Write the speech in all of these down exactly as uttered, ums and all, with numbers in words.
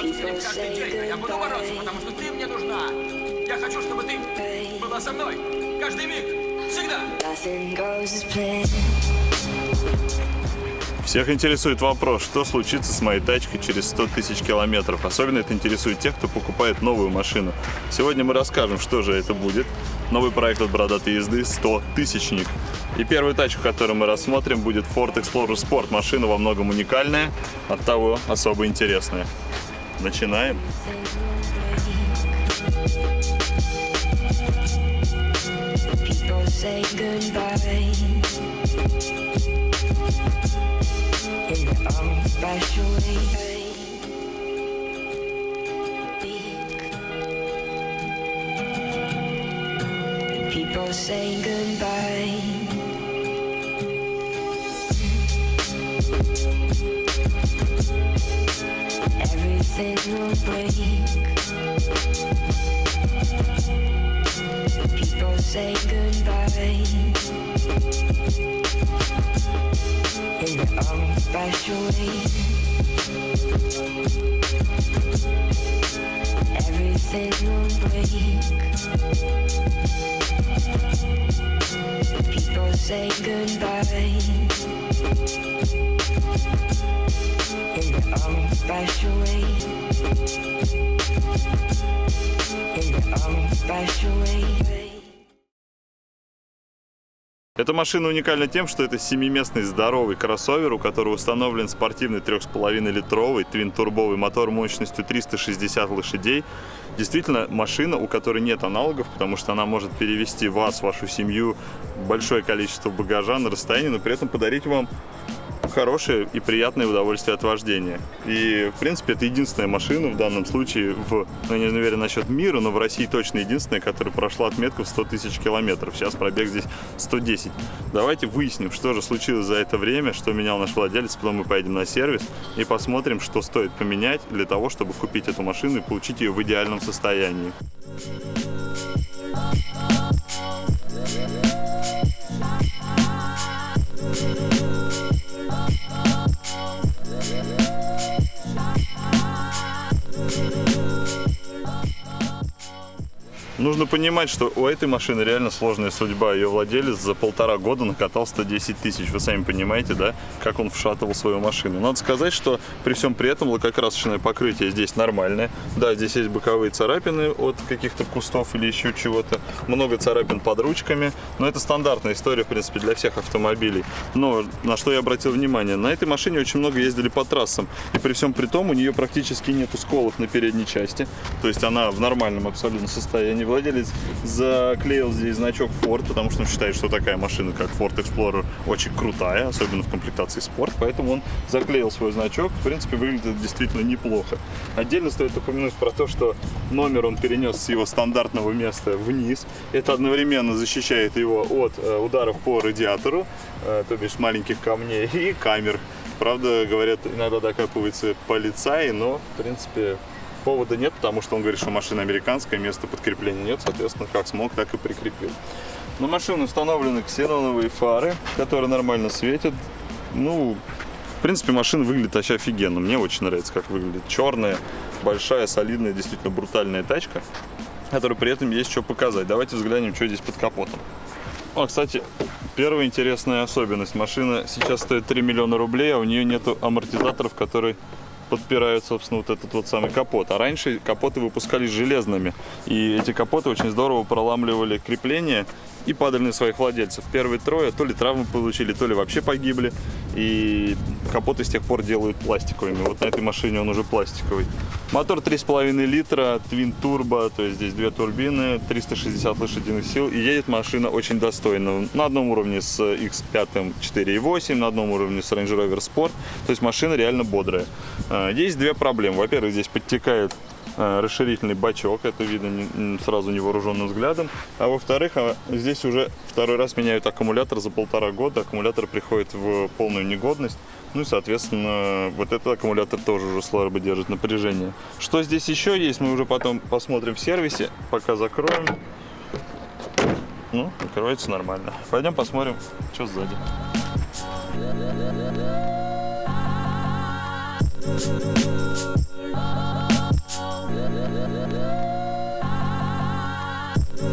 бороться с ним каждый день, а я буду бороться, потому что ты мне нужна. Я хочу, чтобы ты была со мной каждый миг, всегда. Всех интересует вопрос, что случится с моей тачкой через сто тысяч километров. Особенно это интересует тех, кто покупает новую машину. Сегодня мы расскажем, что же это будет. Новый проект от Бородатой езды сто тысячник. И первую тачку, которую мы рассмотрим, будет Ford Explorer Sport. Машина во многом уникальная, оттого особо интересная. Начинаем. In your own special way. People say goodbye. Everything will break. People say goodbye. In your own special way. Everything will break. People say goodbye. In your own special way. In your own special way. Эта машина уникальна тем, что это семиместный здоровый кроссовер, у которого установлен спортивный трёх с половиной литровый твин-турбовый мотор мощностью триста шестьдесят лошадей. Действительно, машина, у которой нет аналогов, потому что она может перевести вас, вашу семью, большое количество багажа на расстояние, но при этом подарить вам хорошее и приятное удовольствие от вождения. И, в принципе, это единственная машина в данном случае, в, ну, я не уверен насчет мира, но в России точно единственная, которая прошла отметку в сто тысяч километров. Сейчас пробег здесь сто десять. Давайте выясним, что же случилось за это время, что менял наш владелец, потом мы поедем на сервис и посмотрим, что стоит поменять для того, чтобы купить эту машину и получить ее в идеальном состоянии. Нужно понимать, что у этой машины реально сложная судьба. Ее владелец за полтора года накатал сто десять тысяч. Вы сами понимаете, да, как он вшатывал свою машину. Надо сказать, что при всем при этом лакокрасочное покрытие здесь нормальное. Да, здесь есть боковые царапины от каких-то кустов или еще чего-то. Много царапин под ручками. Но это стандартная история, в принципе, для всех автомобилей. Но на что я обратил внимание, на этой машине очень много ездили по трассам. И при всем при том у нее практически нету сколов на передней части. То есть она в нормальном абсолютно состоянии. Владелец заклеил здесь значок Ford, потому что он считает, что такая машина, как Ford Explorer, очень крутая, особенно в комплектации Sport, поэтому он заклеил свой значок. В принципе, выглядит это действительно неплохо. Отдельно стоит упомянуть про то, что номер он перенес с его стандартного места вниз. Это одновременно защищает его от ударов по радиатору, то бишь маленьких камней и камер. Правда, говорят, иногда докапываются полицаи, но, в принципе, повода нет, потому что он говорит, что машина американская, места подкрепления нет, соответственно, как смог, так и прикрепил. На машину установлены ксеноновые фары, которые нормально светят. Ну, в принципе, машина выглядит вообще офигенно. Мне очень нравится, как выглядит. Черная, большая, солидная, действительно брутальная тачка, которой при этом есть что показать. Давайте взглянем, что здесь под капотом. О, кстати, первая интересная особенность. Машина сейчас стоит три миллиона рублей, а у нее нету амортизаторов, которые подпирают, собственно, вот этот вот самый капот. А раньше капоты выпускались железными. И эти капоты очень здорово проламливали крепления и падали на своих владельцев. Первые трое то ли травмы получили, то ли вообще погибли. И капоты с тех пор делают пластиковыми. Вот на этой машине он уже пластиковый. Мотор три с половиной литра, твин турбо, то есть здесь две турбины, триста шестьдесят лошадиных сил. И едет машина очень достойно. На одном уровне с икс пять четыре и восемь, на одном уровне с Range Rover Sport. То есть машина реально бодрая. Есть две проблемы. Во-первых, здесь подтекает расширительный бачок, это видно сразу невооруженным взглядом. А во-вторых, здесь уже второй раз меняют аккумулятор за полтора года. Аккумулятор приходит в полную негодность. Ну и, соответственно, вот этот аккумулятор тоже уже слабо держит напряжение. Что здесь еще есть, мы уже потом посмотрим в сервисе. Пока закроем. Ну, открывается нормально. Пойдем посмотрим, что сзади.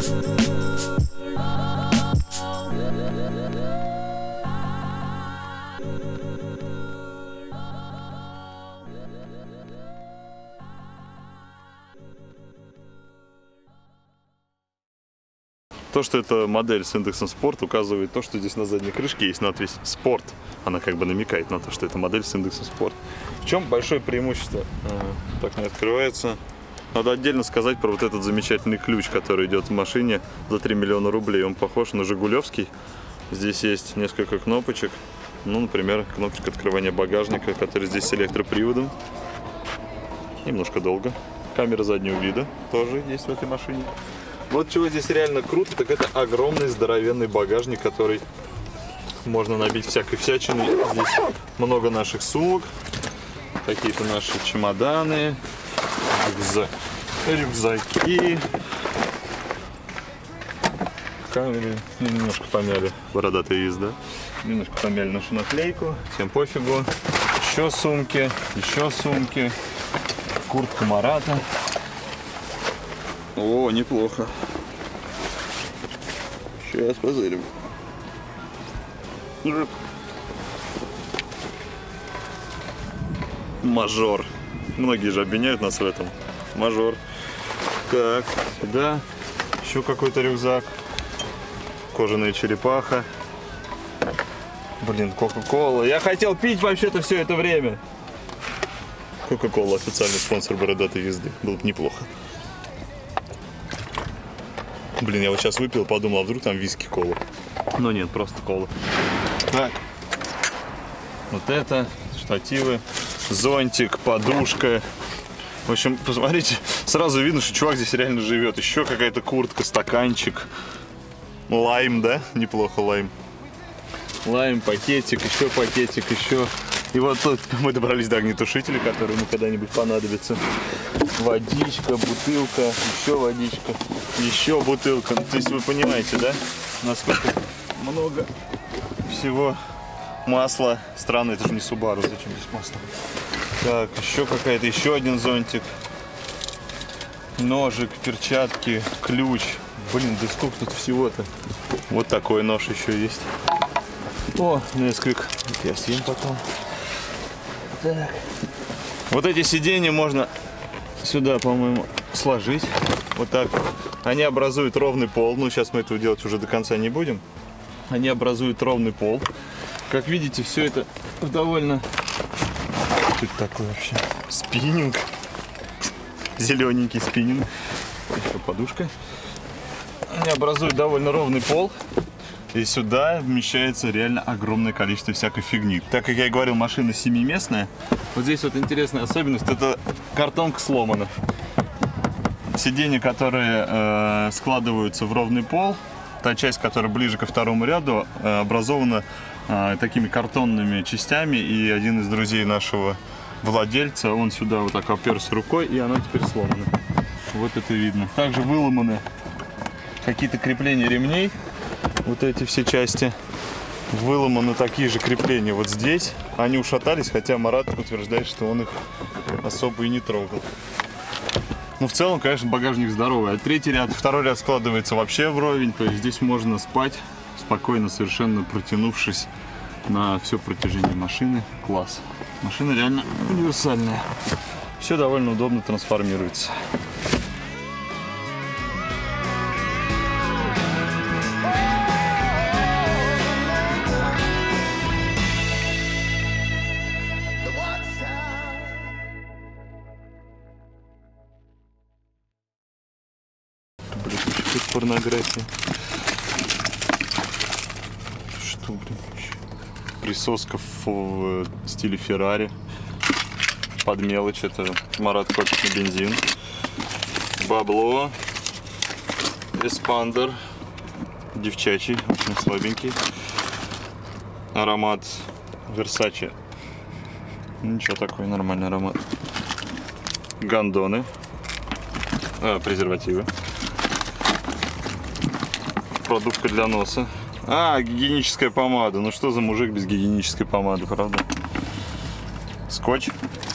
То, что это модель с индексом спорт, указывает то, что здесь на задней крышке есть надпись «Спорт». Она как бы намекает на то, что это модель с индексом спорт. В чем большое преимущество? Так не открывается. Надо отдельно сказать про вот этот замечательный ключ, который идет в машине за три миллиона рублей. Он похож на жигулевский. Здесь есть несколько кнопочек. Ну, например, кнопочка открывания багажника, который здесь с электроприводом. Немножко долго. Камера заднего вида тоже есть в этой машине. Вот чего здесь реально круто, так это огромный здоровенный багажник, который можно набить всякой всячиной. Здесь много наших сумок, какие-то наши чемоданы, рюкзак, рюкзаки. Камеры немножко помяли, бородатая езда. Немножко помяли нашу наклейку, всем пофигу. Еще сумки, еще сумки, куртка Марата. О, неплохо. Сейчас позырим. Мажор. Многие же обвиняют нас в этом. Мажор. Так, сюда. Еще какой-то рюкзак. Кожаная черепаха. Блин, Кока-Кола. Я хотел пить вообще-то все это время. Кока-Кола официальный спонсор бородатой езды. Было бы неплохо. Блин, я вот сейчас выпил, подумал, а вдруг там виски-кола. Но нет, просто кола. Так. Вот это, штативы, зонтик, подушка. В общем, посмотрите, сразу видно, что чувак здесь реально живет. Еще какая-то куртка, стаканчик. Лайм, да? Неплохо лайм. Лайм, пакетик, еще пакетик, еще. И вот тут мы добрались до огнетушителя, который ему когда-нибудь понадобится. Водичка, бутылка, еще водичка, еще бутылка. То есть вы понимаете, да, насколько много всего. Масло. Странно, это же не Subaru, зачем здесь масло? Так, еще какая-то, еще один зонтик. Ножик, перчатки, ключ. Блин, да сколько тут всего-то. Вот такой нож еще есть. О, несколько. Я съем потом. Так. Вот эти сиденья можно сюда, по-моему, сложить. Вот так. Они образуют ровный пол. Ну, сейчас мы этого делать уже до конца не будем. Они образуют ровный пол. Как видите, все это довольно... Что это такое вообще? Спиннинг. Зелененький спиннинг. Еще подушка. Они образуют довольно ровный пол. И сюда вмещается реально огромное количество всякой фигни. Так как я и говорил, машина семиместная. Вот здесь вот интересная особенность. Это картонка сломана. Сиденья, которые э, складываются в ровный пол. Та часть, которая ближе ко второму ряду, э, образована э, такими картонными частями. И один из друзей нашего владельца, он сюда вот так оперся рукой, и она теперь сломана. Вот это видно. Также выломаны какие-то крепления ремней. Вот эти все части. Выломаны такие же крепления вот здесь. Они ушатались, хотя Марат утверждает, что он их особо и не трогал. Ну, в целом, конечно, багажник здоровый. А третий ряд, второй ряд складывается вообще вровень. То есть здесь можно спать спокойно, совершенно протянувшись на все протяжение машины. Класс. Машина реально универсальная. Все довольно удобно трансформируется. Порнография. Что, блин, вообще? Присоска в, в стиле Феррари. Под мелочь. Это Марат копит на бензин. Бабло. Эспандер. Девчачий. Очень слабенький. Аромат Versace. Ничего, такой нормальный аромат. Гондоны. А, презервативы. Продувка для носа. А, гигиеническая помада. Ну что за мужик без гигиенической помады, правда? Скотч.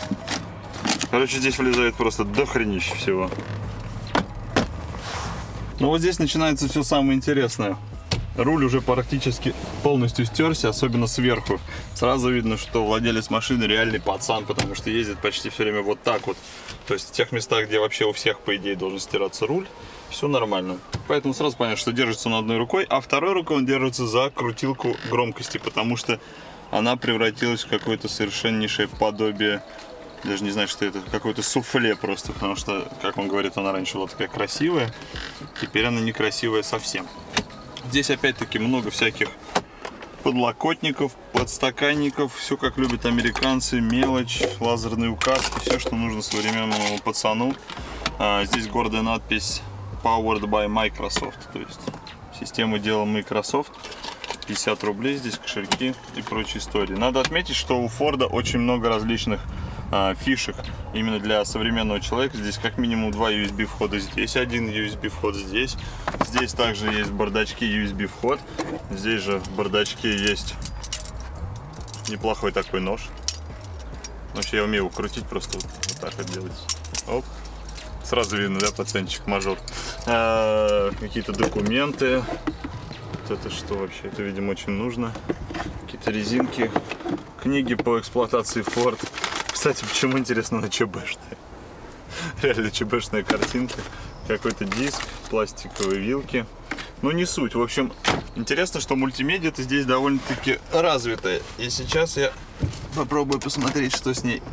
Короче, здесь влезает просто дохренище всего. Но вот здесь начинается все самое интересное. Руль уже практически полностью стерся, особенно сверху. Сразу видно, что владелец машины реальный пацан, потому что ездит почти все время вот так вот. То есть в тех местах, где вообще у всех, по идее, должен стираться руль, все нормально. Поэтому сразу понятно, что держится он одной рукой, а второй рукой он держится за крутилку громкости, потому что она превратилась в какое-то совершеннейшее подобие, даже не знаю, что это, какое-то суфле просто, потому что, как он говорит, она раньше была такая красивая, теперь она некрасивая совсем. Здесь опять-таки много всяких подлокотников, подстаканников, все как любят американцы, мелочь, лазерные указки, все, что нужно современному пацану. А, здесь гордая надпись Powered by Microsoft, то есть система дела Microsoft. пятьдесят рублей здесь, кошельки и прочие истории. Надо отметить, что у Форда очень много различных а, фишек именно для современного человека. Здесь как минимум два ю эс би входа здесь, один ю эс би вход здесь. Здесь также есть в бардачке ю эс би вход. Здесь же в бардачке есть неплохой такой нож. Вообще я умею его крутить, просто вот, вот так вот делать. Оп. Сразу видно, да, пацанчик мажор. А, какие-то документы. Вот это что вообще? Это, видимо, очень нужно. Какие-то резинки. Книги по эксплуатации Ford. Кстати, почему, интересно, на ЧБшная? Реально ЧБшная картинка. Какой-то диск, пластиковые вилки. Ну, не суть. В общем, интересно, что мультимедиа-то здесь довольно-таки развитая. И сейчас я попробую посмотреть, что с ней.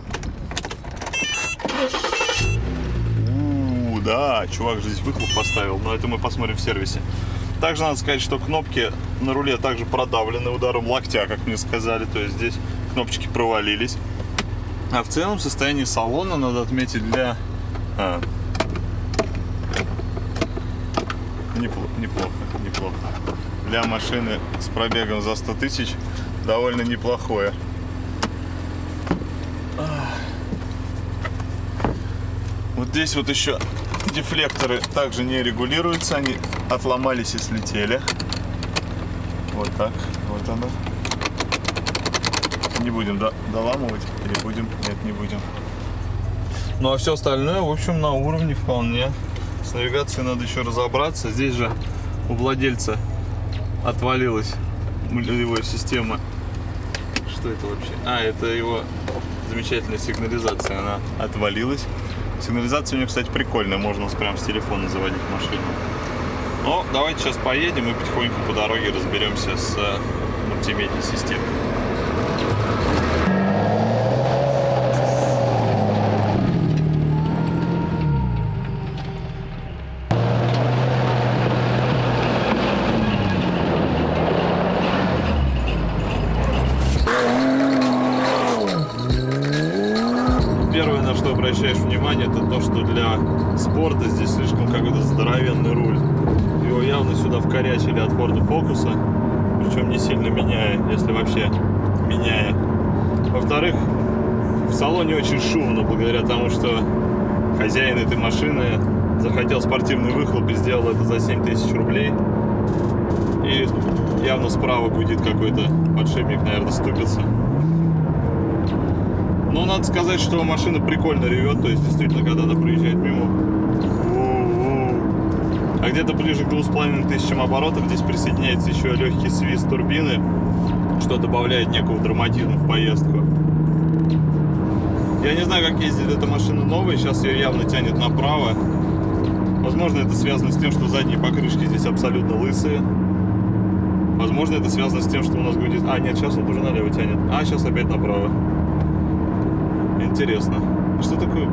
У-у-у, да, чувак же здесь выхлоп поставил. Но это мы посмотрим в сервисе. Также надо сказать, что кнопки на руле также продавлены ударом локтя, как мне сказали. То есть здесь кнопочки провалились. А в целом состояние салона, надо отметить, для... А, неплохо, неплохо, неплохо. Для машины с пробегом за сто тысяч довольно неплохое. Вот здесь вот еще дефлекторы также не регулируются, они отломались и слетели. Вот так, вот оно. Не будем до доламывать или будем? Нет, не будем. Ну а все остальное, в общем, на уровне вполне. С навигацией надо еще разобраться. Здесь же у владельца отвалилась его система. Что это вообще? А, это его замечательная сигнализация. Она отвалилась. Сигнализация у нее, кстати, прикольная. Можно прям с телефона заводить машину. Но давайте сейчас поедем и потихоньку по дороге разберемся с мультимедиа системой. Первое, на что обращаешь внимание, это то, что для спорта здесь слишком какой-то здоровенный руль. Его явно сюда вкорячили от Ford Focus, причем не сильно меняя, если вообще меняя. Во-вторых, в салоне очень шумно, благодаря тому, что хозяин этой машины захотел спортивный выхлоп и сделал это за семь тысяч рублей. И явно справа гудит какой-то подшипник, наверное, ступится. Но надо сказать, что машина прикольно ревет, то есть действительно, когда она проезжает мимо. А где-то ближе к двум с половиной тысячам оборотов здесь присоединяется еще легкий свист турбины, что добавляет некого драматизма в поездку. Я не знаю, как ездит эта машина новая, сейчас ее явно тянет направо. Возможно, это связано с тем, что задние покрышки здесь абсолютно лысые. Возможно, это связано с тем, что у нас гудит... А, нет, сейчас он уже налево тянет. А, сейчас опять направо. Интересно. Что такое?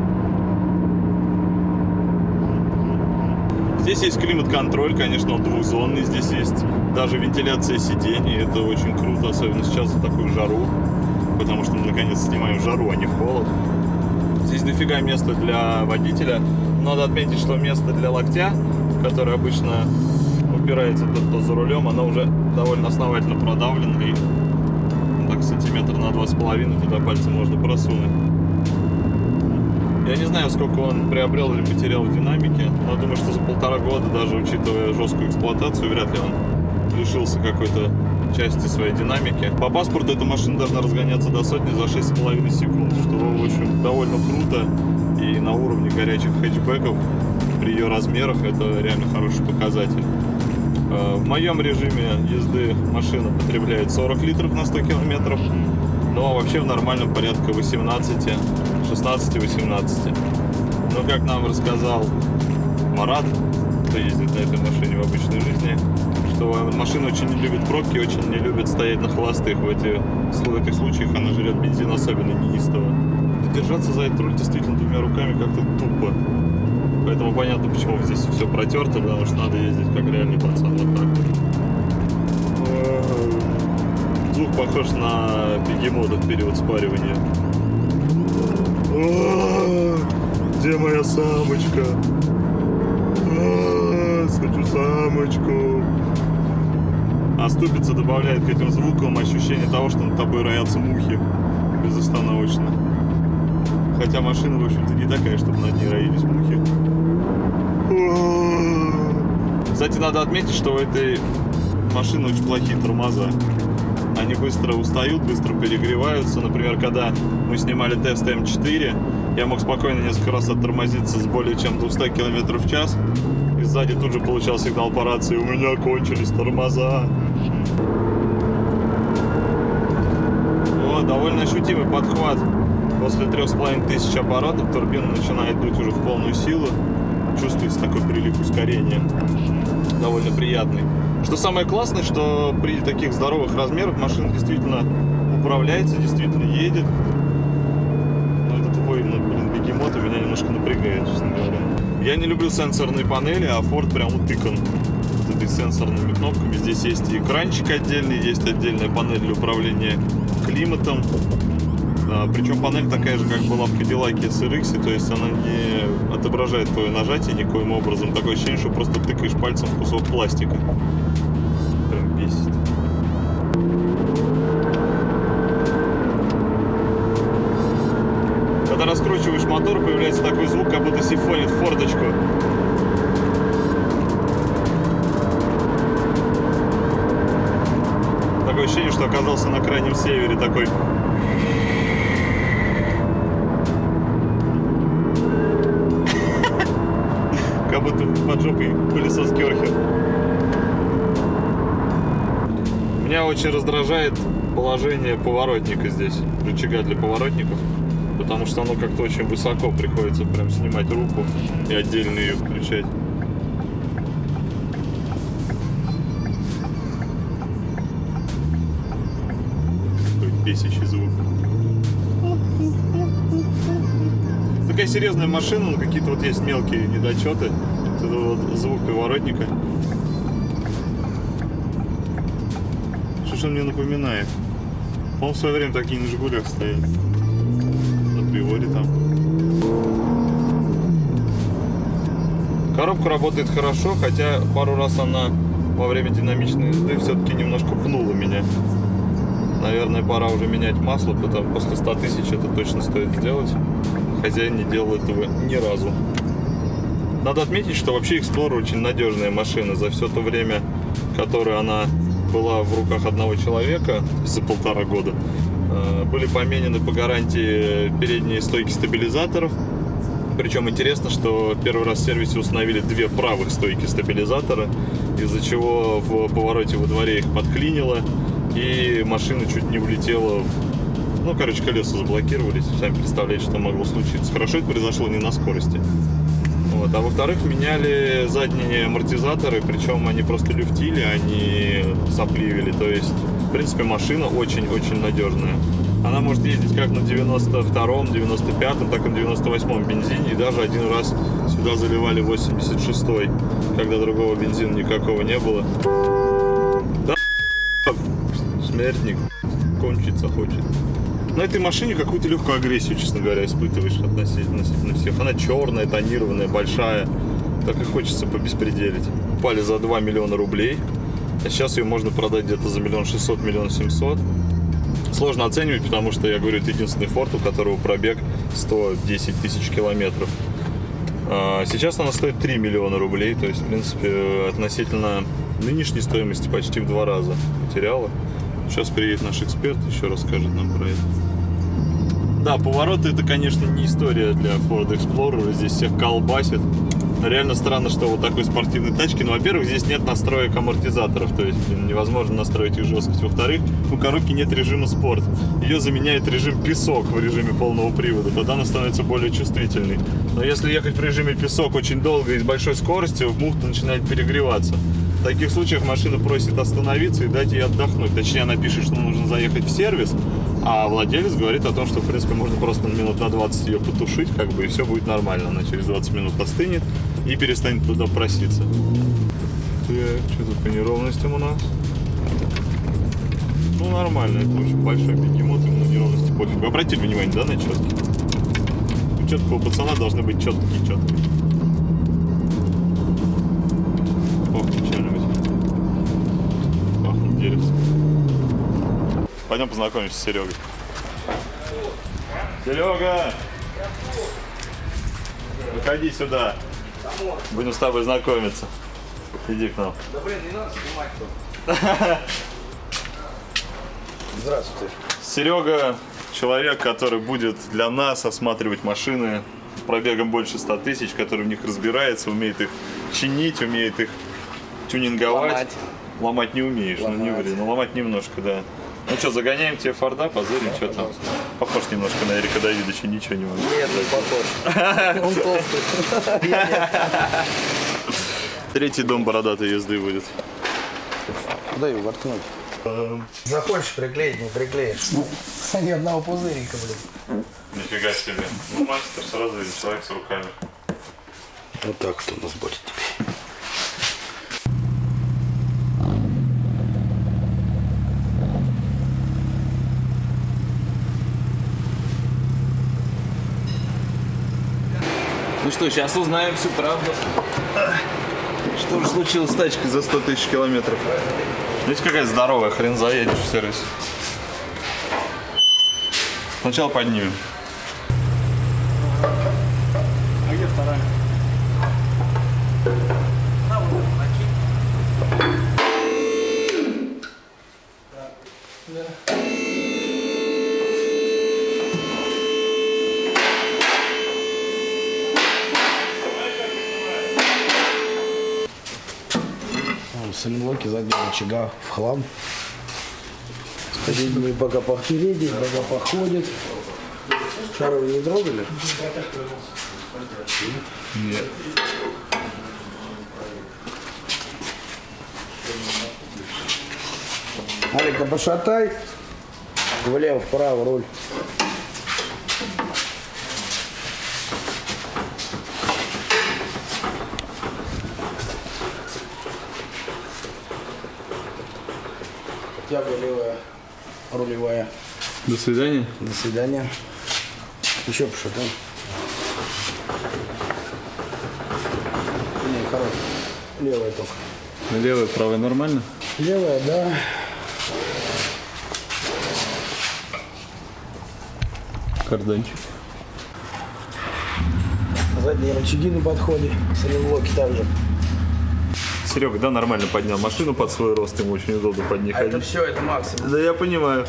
Здесь есть климат-контроль, конечно, он двухзонный. Здесь есть даже вентиляция сидений. Это очень круто, особенно сейчас в такую жару. Потому что мы наконец снимаем в жару, а не в холод. Здесь дофига места для водителя. Надо отметить, что место для локтя, которое обычно упирается тот, кто за рулем, оно уже довольно основательно продавлено. И так сантиметр на два с половиной туда пальцем можно просунуть. Я не знаю, сколько он приобрел или потерял в динамике, но думаю, что за полтора года, даже учитывая жесткую эксплуатацию, вряд ли он лишился какой-то части своей динамики. По паспорту эта машина должна разгоняться до сотни за шесть с половиной секунд, что, в общем, довольно круто и на уровне горячих хэтчбеков. при ее размерах это реально хороший показатель. В моем режиме езды машина потребляет сорок литров на сто километров, но вообще в нормальном порядке восемнадцать, шестнадцать-восемнадцать. Но как нам рассказал Марат, кто ездит на этой машине в обычной жизни, что машина очень не любит пробки, очень не любит стоять на холостых. В, эти, в этих случаях она жрет бензин особенно неистово. Держаться за этот руль действительно двумя руками как-то тупо. Поэтому понятно, почему здесь все протерто, потому что надо ездить как реальный пацан вот так. Звук похож на бегемота в период спаривания. Где моя самочка? Хочу самочку. А ступица добавляет к этим звукам ощущение того, что над тобой роятся мухи безостановочно. Хотя машина, в общем-то, не такая, чтобы над ней роились мухи. Кстати, надо отметить, что у этой машины очень плохие тормоза. Они быстро устают, быстро перегреваются. Например, когда мы снимали тест эм четыре, я мог спокойно несколько раз оттормозиться с более чем двухсот километров в час. И сзади тут же получал сигнал по рации: у меня кончились тормоза. Вот, довольно ощутимый подхват. После трех с половиной тысяч оборотов турбина начинает дуть уже в полную силу. Чувствуется такой прилив ускорения. Довольно приятный. Что самое классное, что при таких здоровых размерах машина действительно управляется, действительно едет. Но этот вой, ну, блин, бегемота меня немножко напрягает, честно говоря. Я не люблю сенсорные панели, а Ford прям утыкан вот этой сенсорными кнопками. Здесь есть и экранчик отдельный, есть отдельная панель для управления климатом. А, причем панель такая же, как была в Cadillac эс эр икс, то есть она не отображает твое нажатие никоим образом. Такое ощущение, что просто тыкаешь пальцем в кусок пластика. Прям бесит. Когда раскручиваешь мотор, появляется такой звук, как будто сифонит форточку. Такое ощущение, что оказался на крайнем севере, такой. Как будто под жопой пылесос Керхер. Меня очень раздражает положение поворотника здесь, рычага для поворотников, потому что оно как-то очень высоко, приходится прям снимать руку и отдельно ее включать. Такой бесящий звук. Такая серьезная машина, но какие-то вот есть мелкие недочеты. Это вот звук поворотника. Что ж он мне напоминает? Он в свое время такие на Жигулях стояли. На Приоре там. Коробка работает хорошо, хотя пару раз она во время динамичной езды все-таки немножко пнула меня. Наверное, пора уже менять масло, потому после ста тысяч это точно стоит сделать. Хозяин не делал этого ни разу. Надо отметить, что вообще Explorer очень надежная машина. За все то время, которое она была в руках одного человека, за полтора года, были поменены по гарантии передние стойки стабилизаторов. Причем интересно, что первый раз в сервисе установили две правых стойки стабилизатора, из-за чего в повороте во дворе их подклинило, и машина чуть не улетела. Ну, короче, колеса заблокировались. Сами представляете, что могло случиться. Хорошо, это произошло не на скорости. Вот. А во-вторых, меняли задние амортизаторы, причем они просто люфтили, они сопливили. То есть, в принципе, машина очень-очень надежная. Она может ездить как на девяносто втором, девяносто пятом, так и на девяносто восьмом бензине. И даже один раз сюда заливали восемьдесят шестой, когда другого бензина никакого не было. Да, смертник кончиться хочет. На этой машине какую-то легкую агрессию, честно говоря, испытываешь относительно, относительно всех. Она черная, тонированная, большая. Так и хочется побеспределить. Купали за два миллиона рублей. А сейчас ее можно продать где-то за миллион шестьсот, миллион семьсот. Сложно оценивать, потому что, я говорю, это единственный Ford, у которого пробег сто десять тысяч километров. А сейчас она стоит три миллиона рублей. То есть, в принципе, относительно нынешней стоимости почти в два раза потеряла. Сейчас приедет наш эксперт, еще расскажет нам про это. Да, повороты это, конечно, не история для Ford Explorer, здесь всех колбасит. Реально странно, что вот такой спортивной тачки, ну, во-первых, здесь нет настроек амортизаторов, то есть невозможно настроить их жесткость. Во-вторых, у коробки нет режима спорт. Ее заменяет режим песок в режиме полного привода, тогда она становится более чувствительной. Но если ехать в режиме песок очень долго и с большой скоростью, муфта начинает перегреваться. В таких случаях машина просит остановиться и дать ей отдохнуть. Точнее, она пишет, что нужно заехать в сервис, а владелец говорит о том, что, в принципе, можно просто минут на двадцать ее потушить, как бы, и все будет нормально. Она через двадцать минут остынет и перестанет туда проситься. Так, что тут по неровностям у нас? Ну, нормально, это очень большой бегемот, ему на неровности пофиг. Вы обратили внимание, да, на четки? У четкого пацана должны быть четкие четкие. Пойдем познакомимся с Серегой. Серега! Выходи сюда. Будем с тобой знакомиться. Иди к нам. Да блин, не надо снимать тут. Здравствуйте. Серега человек, который будет для нас осматривать машины пробегом больше ста тысяч, который в них разбирается, умеет их чинить, умеет их тюнинговать. Ломать. Ломать не умеешь, Ломать. ну не ври, но ломать немножко, да. Ну что, загоняем тебе Форда, позырим, что там. Похож немножко на Эрика Давидовича, ничего не могу. Нет, не похож. Он толстый. Третий дом бородатой езды будет. Куда его воткнуть? Захочешь приклеить, не приклеишь. Ни одного пузырика, блин. Нифига себе. Ну, мастер сразу видит, человек с руками. Вот так вот у нас будет теперь. Ну что, сейчас узнаем всю правду. Что же случилось с тачкой за сто тысяч километров? Видите, какая здоровая, хрен заедешь в сервис. Сначала поднимем. А где вторая? Салимблоки заднего рычага в хлам. Передние пока передние, пока походит. Шары вы не трогали? Нет. Алика, пошатай. Влево, вправо руль. Тяга левая, рулевая. До свидания. До свидания. Еще пошатай. Не, хорош. Левая только. Левая, правая нормально? Левая, да. Карданчик. Задние рычаги на подходе. Салимблоки также. Серега, да, нормально поднял машину под свой рост, ему очень удобно под них А ходить. это все, это максимум. Да я понимаю.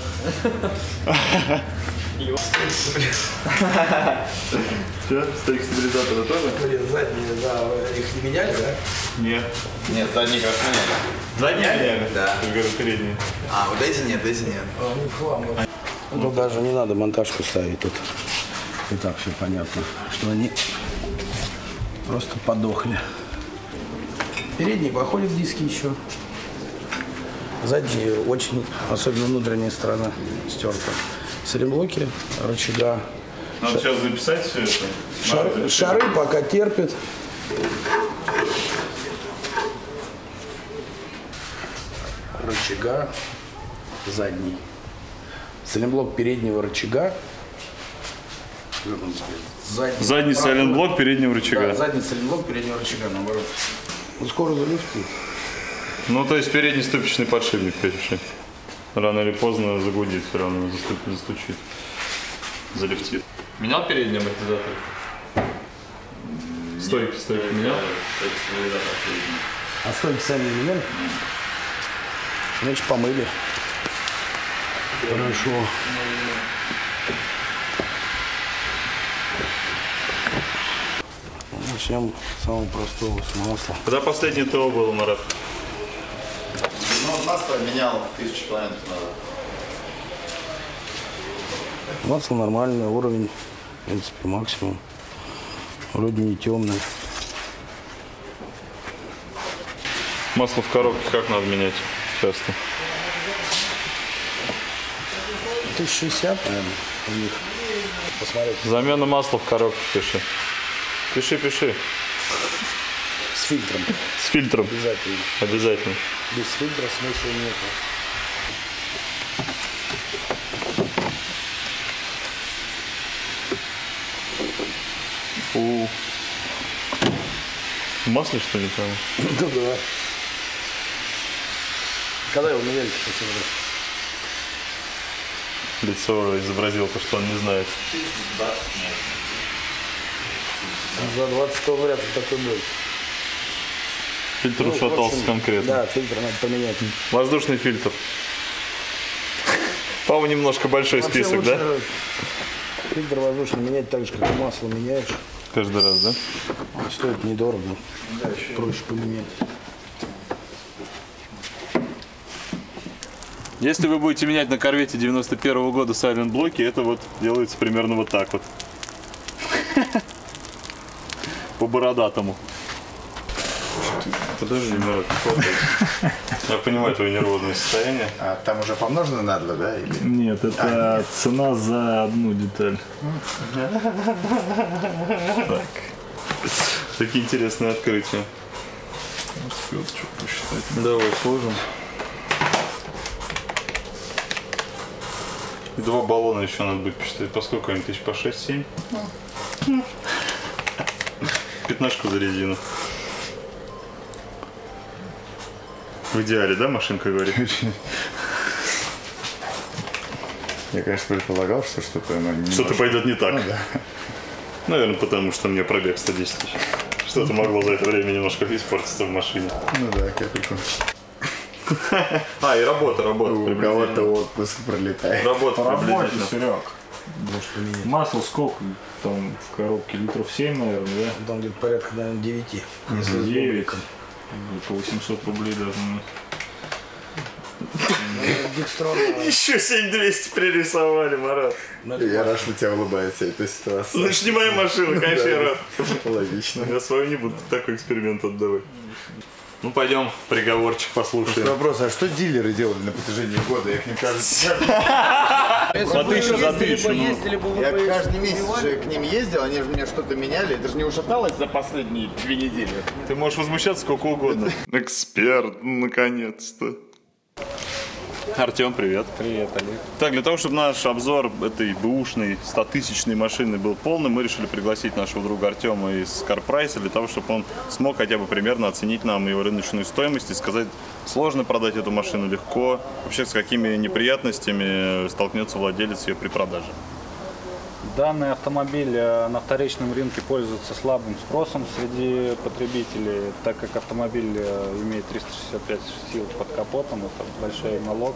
Че, стейк стабилизатора тоже? Блин, задние, да, их не меняли, да? Нет. Нет, задний как понятно. Задние меняли? Да. Я говорю, передние. А, вот эти нет, эти нет. А, ну, хлам. Тут даже не надо монтажку ставить, тут и так все понятно, что они просто подохли. Передние походят диски еще. Задние очень, особенно внутренняя сторона, стерта. Салимблоки, рычага. Надо сейчас записать все это. Шар- Надо шары пока терпят. Рычага задний. Салимблок переднего рычага. Задний, Задний сайлентблок переднего рычага. Да, задний салимблок переднего рычага, наоборот. Ну, скоро залюфтит. Ну, то есть передний ступичный подшипник, короче. Рано или поздно загудит, все равно заступ- застучит. Залифтит. Менял передний амортизатор? Стойки, стойки менял? А стойки сами не меняли? Значит, помыли. Хорошо. Начнем с самого простого, с масла. Когда последний ТО было, Марат? Ну, масло менял тысячу километров назад. Масло нормальное, уровень, в принципе, максимум. Вроде не темный. Масло в коробке как надо менять часто? тысяча шестьдесят, наверное, у них. Посмотреть. Замена масла в коробке пиши. Пиши, пиши. С фильтром. С фильтром. Обязательно. Обязательно. Без фильтра смысла нет. У. Масло, что ли, там? Ну да. Когда его меняли, последний раз? Лицо изобразил то, что он не знает. За двадцать вряд ли такой был. Фильтр Ну, ушатался в общем, конкретно. Да, фильтр надо поменять. Воздушный фильтр. По-моему, немножко большой Вообще список, лучше да? Фильтр воздушный менять так же, как и масло меняешь. Каждый раз, да? Стоит недорого. Проще поменять. Если вы будете менять на корвете девяносто первого года сайлент блоки, это вот делается примерно вот так вот. По бородатому. Подожди, Марат, я понимаю твое нервозное состояние. А там уже помножено на два, да? Или... Нет, это А, нет. цена за одну деталь. Так. Такие интересные открытия. Что посчитать? Давай сложим. И два баллона еще надо будет посчитать. По сколько они? Тысяч по шесть-семь? Пятнашку за резину. В идеале, да, машинка говорит? Я, конечно, предполагал, что что-то... Что-то пойдет не так. Ну, да. Наверное, потому что у меня пробег сто десять тысяч. Что-то могло за это время немножко испортиться в машине. Ну да, капельку. А, и работа, работа. У кого-то отпуск пролетает. Работа По работе, приблизительно. Серег. Масло сколько? Там в коробке литров семь, наверное, да? Там где-то порядка, наверное, девяти. Если с девять. бубликом. По восемьсот рублей даже. Декстрон. Еще семь двести пририсовали, Марат. Я рад, что тебя улыбается эта ситуация. Ну, это не моя машина, конечно, я рад. Логично. Я свою не буду такой эксперимент отдавать. Ну, пойдем, приговорчик послушаем. Вопрос, а что дилеры делали на протяжении года? Я к ним кажется... За тысячу, за тысячу. Я каждый месяц же к ним ездил, они же мне что-то меняли. Это же не ушаталось за последние две недели. Ты можешь возмущаться сколько угодно. Эксперт, наконец-то. Артем, привет. Привет, Олег. Так, для того, чтобы наш обзор этой бэушной стотысячной машины был полным, мы решили пригласить нашего друга Артема из CarPrice, для того, чтобы он смог хотя бы примерно оценить нам ее рыночную стоимость и сказать, сложно продать эту машину, легко, вообще с какими неприятностями столкнется владелец ее при продаже. Данный автомобиль на вторичном рынке пользуется слабым спросом среди потребителей, так как автомобиль имеет триста шестьдесят пять сил под капотом, это большой налог.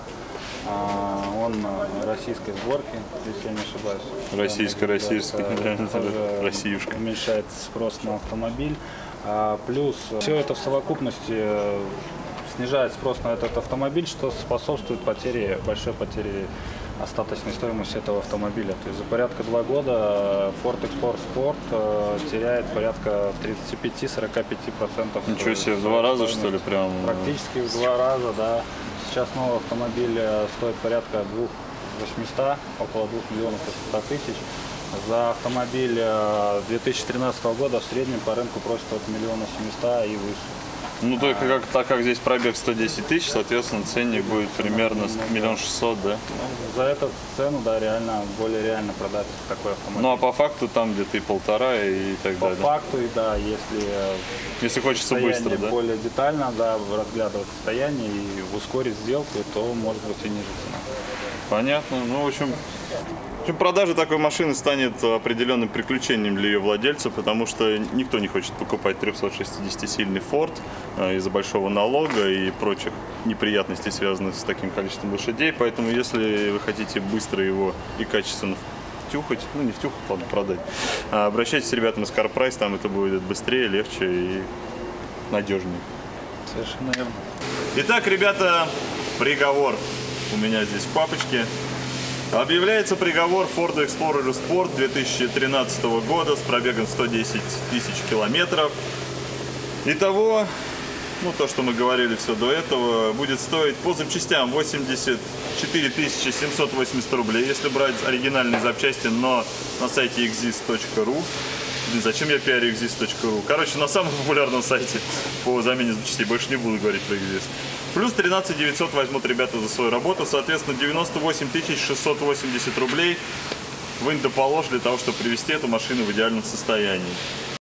Он российской сборки, если я не ошибаюсь. Российская, российская, да, тоже Россиюшка. уменьшает спрос на автомобиль. Плюс все это в совокупности снижает спрос на этот автомобиль, что способствует потере, большой потере остаточной стоимости этого автомобиля. То есть за порядка два года Ford Explorer Sport теряет порядка тридцать пять - сорок пять процентов. Ничего себе, в два раза, что ли, прям? Практически в два раза, да. Сейчас новый автомобиль стоит порядка двух восьмисот, около двух миллионов ста тысяч. За автомобиль две тысячи тринадцатого года в среднем по рынку просят от миллиона семисот и выше. Ну, только как, так как здесь пробег сто десять тысяч, соответственно, ценник будет примерно миллион шестьсот, да? За эту цену, да, реально, более реально продать такой автомобиль. Ну, а по факту там где-то и полтора, и так По далее. факту, и да, если Если хочется быстро, да? более детально, да, разглядывать состояние и ускорить сделку, то может быть и ниже цена. Понятно. Ну, в общем, в общем, продажа такой машины станет определенным приключением для ее владельца, потому что никто не хочет покупать трехсотшестидесятисильный Ford из-за большого налога и прочих неприятностей, связанных с таким количеством лошадей. Поэтому, если вы хотите быстро его и качественно втюхать, ну не втюхать, ладно, продать. А обращайтесь с ребятами из CarPrice, там это будет быстрее, легче и надежнее. Совершенно верно. Итак, ребята, приговор у меня здесь в папочке. Объявляется приговор Ford Explorer Sport две тысячи тринадцатого года с пробегом сто десять тысяч километров. Итого, ну то, что мы говорили все до этого, будет стоить по запчастям восемьдесят четыре тысячи семьсот восемьдесят рублей, если брать оригинальные запчасти, но на сайте экзист точка ру. Блин, зачем я пиарю экзист точка ру? Короче, на самом популярном сайте по замене запчастей, больше не буду говорить про экзист. Плюс тринадцать девятьсот возьмут ребята за свою работу, соответственно, девяносто восемь тысяч шестьсот восемьдесят рублей вынь да положь для того, чтобы привести эту машину в идеальном состоянии.